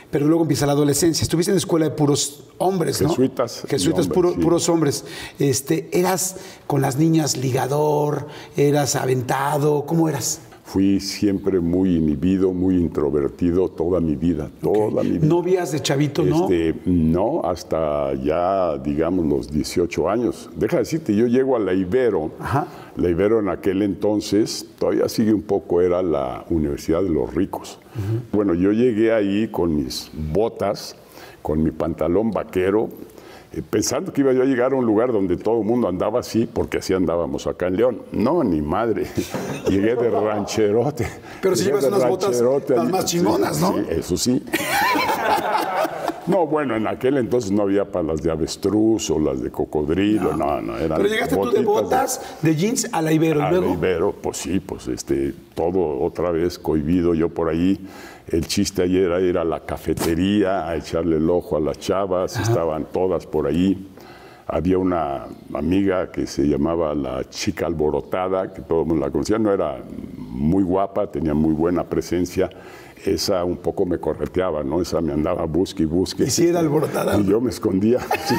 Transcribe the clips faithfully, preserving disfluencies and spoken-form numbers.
pero luego empieza la adolescencia. Estuviste en la escuela de puros hombres, ¿no? Jesuitas. Jesuitas, hombres, puro, sí. puros hombres. Este, ¿eras con las niñas ligador? ¿Eras aventado? ¿Cómo eras? Fui siempre muy inhibido, muy introvertido toda mi vida, toda Okay. mi vida. ¿Novias de chavito, este, no? No, hasta ya, digamos, los dieciocho años. Deja de decirte, yo llego a la Ibero. Ajá. La Ibero en aquel entonces, todavía sigue un poco, era la Universidad de los Ricos. Uh-huh. Bueno, yo llegué ahí con mis botas, con mi pantalón vaquero, Eh, pensando que iba yo a llegar a un lugar donde todo el mundo andaba así, porque así andábamos acá en León. No, ni madre. Llegué de rancherote. Pero si llevas unas botas las más chingonas, sí, ¿no? Sí, eso sí. No, bueno, en aquel entonces no había para las de avestruz o las de cocodrilo, no, no, no eran. Pero llegaste tú de botas, de, de jeans a la Ibero, a ¿y luego? la Ibero, pues sí, pues este, todo otra vez cohibido, yo por ahí. El chiste ayer era ir a la cafetería a echarle el ojo a las chavas, Ajá. estaban todas por ahí. Había una amiga que se llamaba la chica alborotada, que todo el mundo la conocía, no era muy guapa, tenía muy buena presencia. Esa un poco me correteaba, ¿no? Esa me andaba busque y busque. ¿Y si era alborotada? Y yo me escondía. Sí.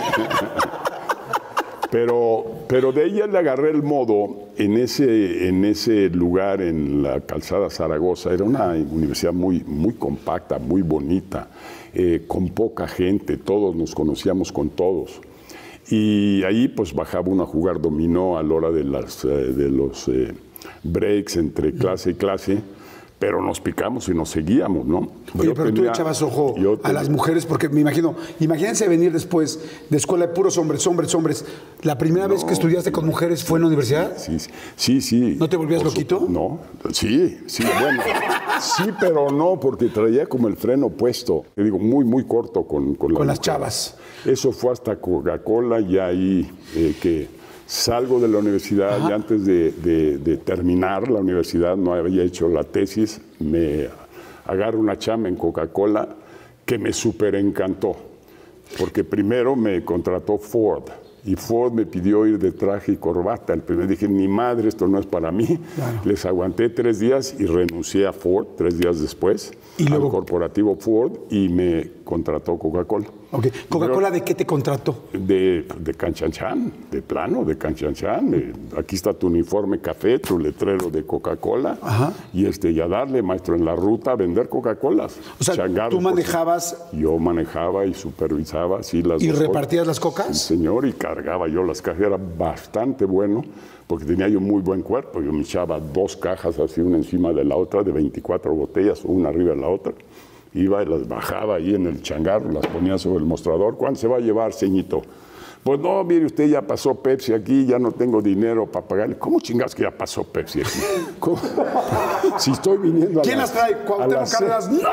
Pero, pero de ella le agarré el modo en ese, en ese lugar, en la calzada Zaragoza. Era una universidad muy, muy compacta, muy bonita, eh, con poca gente, todos nos conocíamos con todos. Y ahí pues bajaba uno a jugar dominó a la hora de, las, eh, de los eh, breaks entre clase y clase. Pero nos picamos y nos seguíamos, ¿no? Oye, pero tenía, tú echabas ojo a tenía, las mujeres, porque me imagino, imagínense venir después de escuela de puros hombres, hombres, hombres. ¿La primera no, vez que estudiaste con mujeres fue en la universidad? Sí, sí, sí. ¿No te volvías loquito? No, sí, sí, bueno, sí, pero no, porque traía como el freno puesto, te digo, muy, muy corto con, con, la con las chavas. Eso fue hasta Coca-Cola, ya ahí eh, que... Salgo de la universidad Ajá. y antes de, de, de terminar la universidad, no había hecho la tesis, me agarro una chamba en Coca-Cola que me súper encantó, porque primero me contrató Ford y Ford me pidió ir de traje y corbata. El primer dije, ni madre, esto no es para mí. Claro. Les aguanté tres días y renuncié a Ford tres días después, ¿Y luego? al corporativo Ford, y me contrató Coca-Cola. Okay. ¿Coca-Cola de qué te contrató? De, de Canchanchan, de plano, de Canchanchan. Aquí está tu uniforme café, tu letrero de Coca-Cola. Y, este, y a darle, maestro, en la ruta a vender Coca-Colas. O sea, Changar, ¿tú manejabas? Pues, yo manejaba y supervisaba, sí, las ¿Y dos repartías cosas. las cocas? Sí, señor, y cargaba yo las cajas. Era bastante bueno, porque tenía yo muy buen cuerpo. Yo me echaba dos cajas así, una encima de la otra, de veinticuatro botellas, una arriba de la otra. Iba y las bajaba ahí en el changarro, las ponía sobre el mostrador. ¿Cuánto se va a llevar, ceñito? Pues no, mire usted, ya pasó Pepsi aquí, ya no tengo dinero para pagarle. ¿Cómo chingas que ya pasó Pepsi aquí? ¿Cómo? Si estoy viniendo a ¿Quién las, las trae? ¿Cuauhtémoc Cárdenas? ¡No!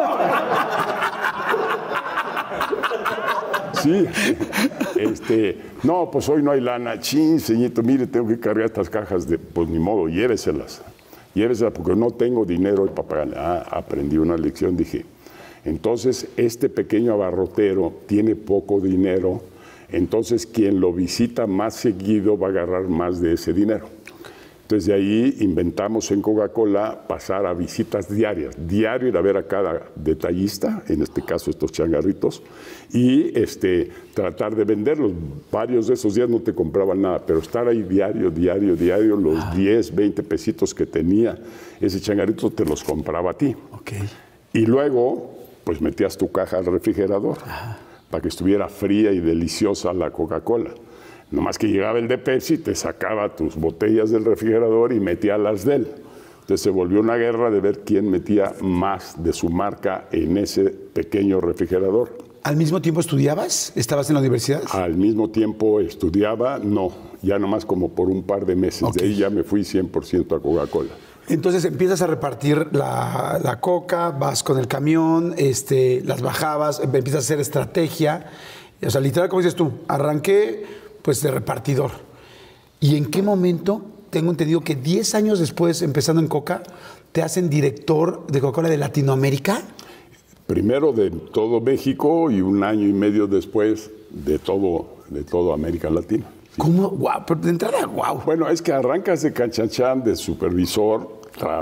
Sí, este, no, pues hoy no hay lana. Chin, ceñito, mire, tengo que cargar estas cajas de, pues ni modo, lléveselas. Lléveselas porque no tengo dinero para pagarle. Ah, aprendí una lección, dije. Entonces, este pequeño abarrotero tiene poco dinero, entonces quien lo visita más seguido va a agarrar más de ese dinero. Entonces, de ahí inventamos en Coca-Cola pasar a visitas diarias. Diario ir a ver a cada detallista, en este caso estos changarritos, y este, tratar de venderlos. Varios de esos días no te compraban nada, pero estar ahí diario, diario, diario, los ah. diez, veinte pesitos que tenía ese changarrito te los compraba a ti. Okay. Y luego, pues metías tu caja al refrigerador ah. para que estuviera fría y deliciosa la Coca-Cola. Nomás que llegaba el de Pepsi, te sacaba tus botellas del refrigerador y metía las de él. Entonces se volvió una guerra de ver quién metía más de su marca en ese pequeño refrigerador. ¿Al mismo tiempo estudiabas? ¿Estabas en la universidad? Al mismo tiempo estudiaba, no, ya nomás como por un par de meses. Okay. De ahí ya me fui cien por ciento a Coca-Cola. Entonces empiezas a repartir la, la coca, vas con el camión, este, las bajabas, empiezas a hacer estrategia. O sea, literal, como dices tú, arranqué pues de repartidor. ¿Y en qué momento, tengo entendido que diez años después, empezando en Coca, te hacen director de Coca-Cola de Latinoamérica? Primero de todo México y un año y medio después de todo, de todo América Latina. Sí. ¿Cómo? Guau, pero de entrada, guau. Bueno, es que arrancas de Canchanchan, de supervisor, tra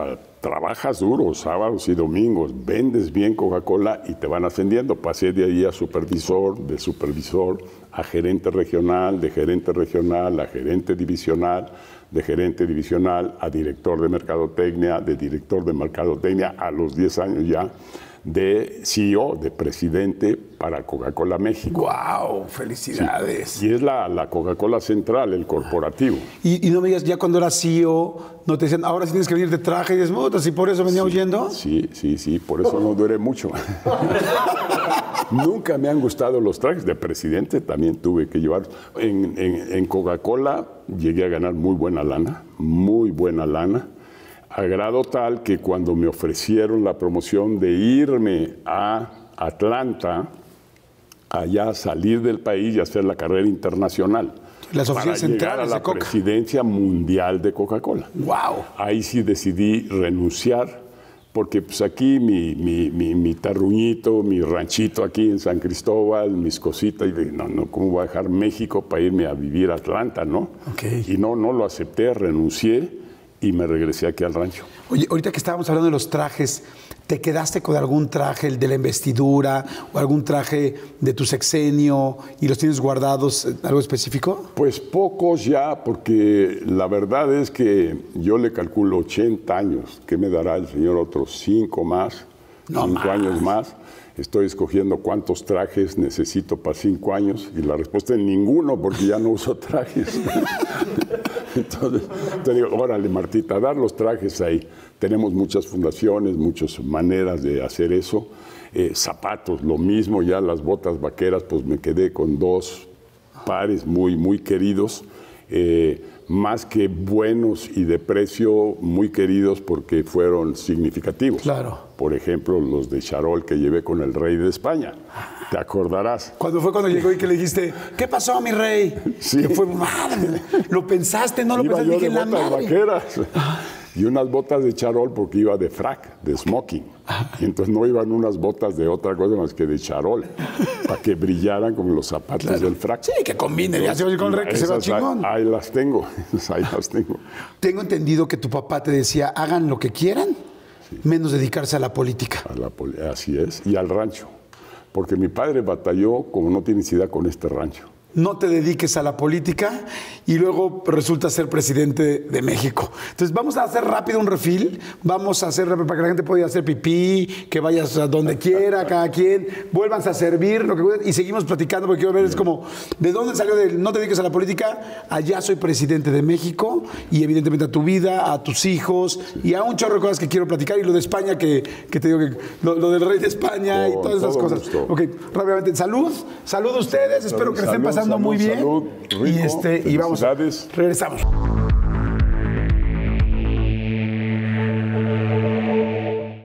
trabajas duro, sábados y domingos, vendes bien Coca-Cola y te van ascendiendo. Pasé de ahí a supervisor, de supervisor a gerente regional, de gerente regional a gerente divisional, de gerente divisional a director de mercadotecnia, de director de mercadotecnia a los diez años ya, de C E O, de presidente para Coca-Cola México. ¡Wow! ¡Felicidades! Sí. Y es la, la Coca-Cola central, el corporativo. Y, y no me digas, ya cuando eras C E O, no te decían, ahora sí tienes que venir de traje y desmutas, y por eso venía sí, huyendo. Sí, sí, sí, por eso no duré mucho. Nunca me han gustado los trajes. De presidente también tuve que llevar. En, en, en Coca-Cola llegué a ganar muy buena lana, muy buena lana. A grado tal que cuando me ofrecieron la promoción de irme a Atlanta, allá salir del país y hacer la carrera internacional. Las oficinas para llegar a la de Coca. presidencia mundial de Coca-Cola. ¡Wow! Ahí sí decidí renunciar, porque pues aquí mi, mi, mi, mi tarruñito, mi ranchito aquí en San Cristóbal, mis cositas, y de, no, no, ¿cómo voy a dejar México para irme a vivir a Atlanta, no? Okay. Y no, no lo acepté, renuncié y me regresé aquí al rancho. Oye, ahorita que estábamos hablando de los trajes, ¿te quedaste con algún traje, el de la investidura o algún traje de tu sexenio y los tienes guardados, algo específico? Pues pocos ya, porque la verdad es que yo le calculo ochenta años. ¿Qué me dará el señor? Otros cinco más, no cinco más. años más. Estoy escogiendo cuántos trajes necesito para cinco años y la respuesta es ninguno, porque ya no uso trajes. Entonces, te digo, órale, Martita, dar los trajes ahí. Tenemos muchas fundaciones, muchas maneras de hacer eso. Eh, zapatos, lo mismo, ya las botas vaqueras, pues me quedé con dos pares muy, muy queridos. Eh, más que buenos y de precio, muy queridos porque fueron significativos. Claro. Por ejemplo, los de charol que llevé con el rey de España. ¿Te acordarás? Cuando fue cuando llegó y que le dijiste, ¿qué pasó, mi rey? Sí. Que fue, madre, ¿lo pensaste? No lo Iba pensaste, yo dije, de la botas madre. vaqueras. Y unas botas de charol porque iba de frac, de smoking. Y entonces no iban unas botas de otra cosa más que de charol, para que brillaran como los zapatos claro. del frac. Sí, que combine, ya se va con el rey, que se va chingón. Ahí, ahí las tengo, ahí las tengo. Tengo entendido que tu papá te decía, hagan lo que quieran, sí. menos dedicarse a la política. A la poli así es, y al rancho. Porque mi padre batalló, como no tienes idea, con este rancho. No te dediques a la política y luego resulta ser presidente de México. Entonces vamos a hacer rápido un refil, vamos a hacer para que la gente pueda hacer pipí, que vayas a donde quiera, cada quien, vuélvanse a servir, lo que y seguimos platicando porque quiero ver, es como, ¿de dónde salió del no te dediques a la política? Allá soy presidente de México y evidentemente a tu vida, a tus hijos y a un chorro de cosas que quiero platicar y lo de España, que, que te digo que lo, lo del rey de España oh, y todas esas cosas. Gusto. Ok, rápidamente, salud, salud a ustedes, espero que le estén pasando muy bien. Salud, rico, y este y vamos, regresamos.